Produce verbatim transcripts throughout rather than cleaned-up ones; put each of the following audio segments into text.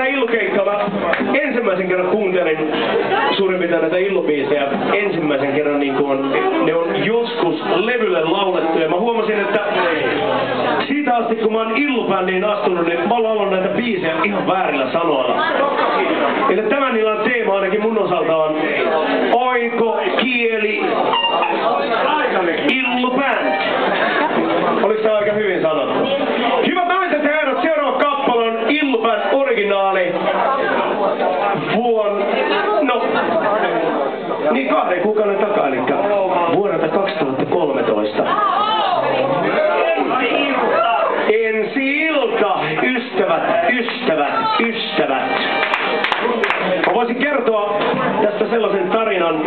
Illukeikka, mä ensimmäisen kerran kuuntelin suurin piirtein näitä Illu-biisejä ensimmäisen kerran niin kuin ne on joskus levylle laulettu ja mä huomasin, että siitä asti kun mä oon Illu-bändiin astunut, niin mä oon laulanut näitä biisejä ihan väärillä sanoilla. Eli tämän illan teema ainakin mun osalta on oiko, kieli, Illu-bänd. Oliko se aika hyvin sanottu? Hyvät naiset ja herrat, seuraava kappale on Illu-bänd originaali vuonna, no, niin kahden kuukauden takaa, eli vuodelta kaksituhattakolmetoista. Ensi ilta, ystävät, ystävät, ystävät. Mä voisin kertoa tästä sellaisen tarinan,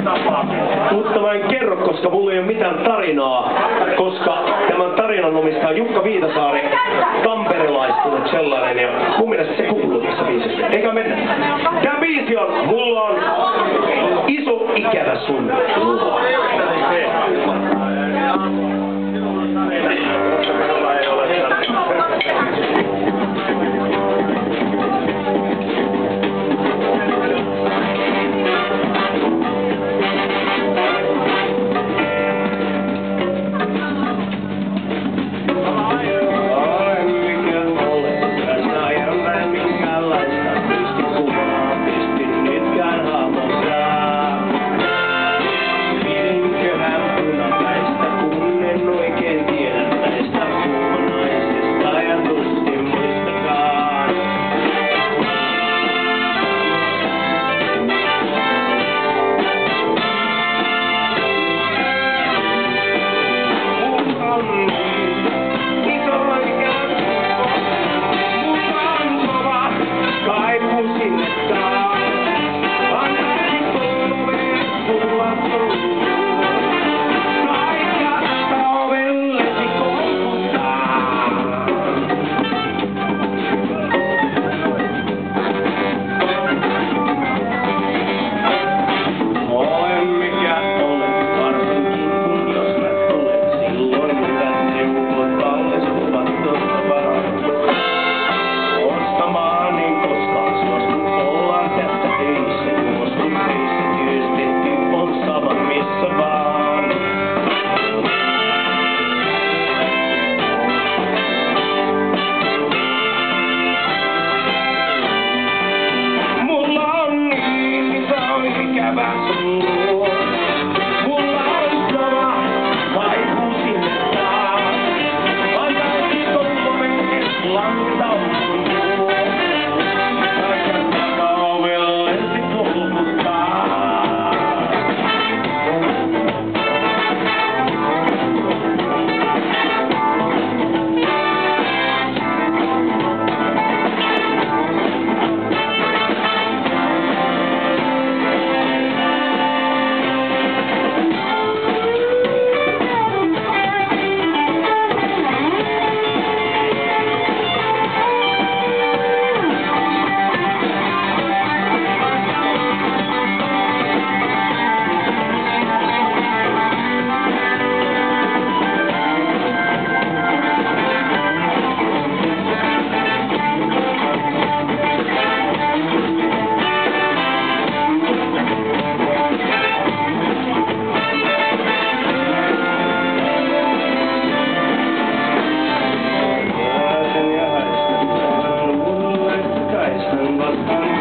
mutta mä en kerro, koska mulla ei ole mitään tarinaa, koska tämän tarinan omistaa Jukka Viitasaari, tamperelaistunut sellainen, ja mun mielestä se kuuluu tässä biisissä. Eikä mennä. Tää biisi on, mulla on iso ikävä sun luo. Vastaan